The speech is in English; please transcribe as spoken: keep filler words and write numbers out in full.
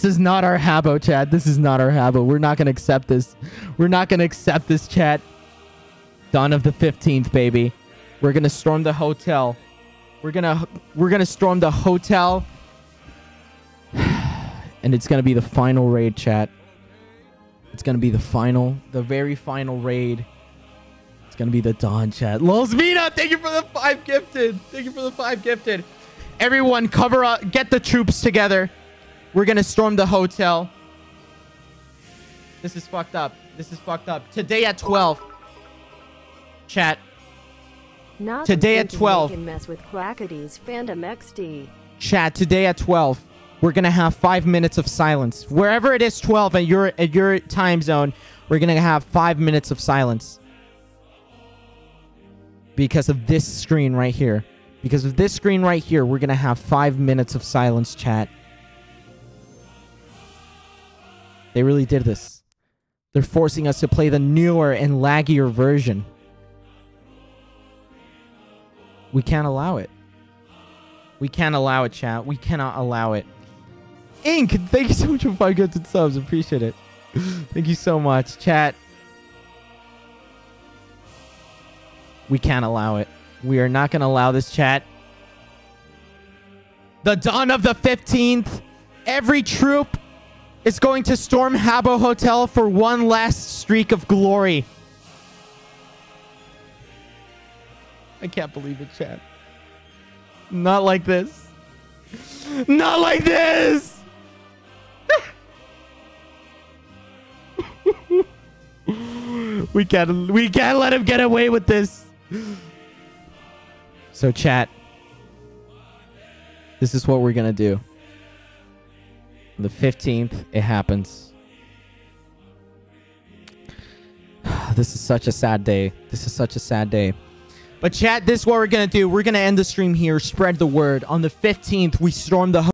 is not our Habbo, chat. This is not our Habbo. We're not going to accept this. We're not going to accept this, chat. Dawn of the fifteenth, baby. We're going to storm the hotel. We're going to we're going to storm the hotel. And it's going to be the final raid, chat. It's going to be the final, the very final raid. It's going to be the Dawn, chat. Lols Vina, thank you for the five gifted. Thank you for the five gifted. Everyone, cover up. Get the troops together. We're going to storm the hotel. This is fucked up. This is fucked up. Today at twelve. Chat. Not today at twelve. Mess with Quackity's Fandom X D. Chat, today at twelve. We're going to have five minutes of silence. Wherever it is twelve at your, at your time zone, we're going to have five minutes of silence. Because of this screen right here. Because of this screen right here, we're going to have five minutes of silence, chat. They really did this. They're forcing us to play the newer and laggier version. We can't allow it. We can't allow it, chat. We cannot allow it. Ink, thank you so much for five gifted subs. Appreciate it. Thank you so much, chat. We can't allow it. We are not going to allow this, chat. The dawn of the fifteenth. Every troop is going to storm Habbo Hotel for one last streak of glory. I can't believe it, chat. Not like this. Not like this! we can't we can't let him get away with this. So, chat, this is what we're gonna do. On the fifteenth, it happens. This is such a sad day. This is such a sad day. But chat, this is what we're gonna do. We're gonna end the stream here. Spread the word. On the fifteenth, we storm the